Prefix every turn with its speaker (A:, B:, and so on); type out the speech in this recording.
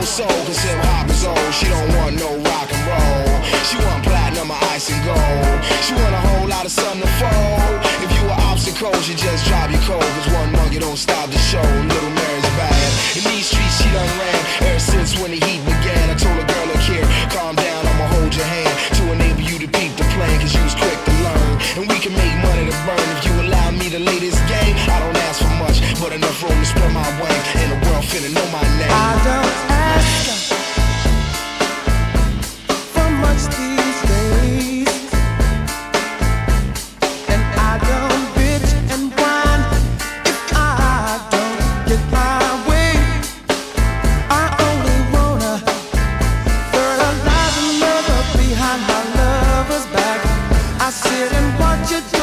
A: whole soul, cause hip hop is old. She don't want no rock and roll. She want platinum or ice and gold. She want a whole lot of sun to fold. If you were obstacles, you just drive your cold, cause one monkey don't stop the show. Little Mary's bad. In these streets she done ran ever since when the heat began. I told a girl, look here, calm down, I'ma hold your hand to enable you to peep the plan, cause you was quick to learn. And we can make money to burn if you allow me to lay this game. I don't ask for much, but enough room to spread my wings, and the world finna know my name.
B: I don't ask for much these days, and I don't bitch and whine if I don't get my way. I only wanna fertilize another behind my lover's back. I sit and watch it.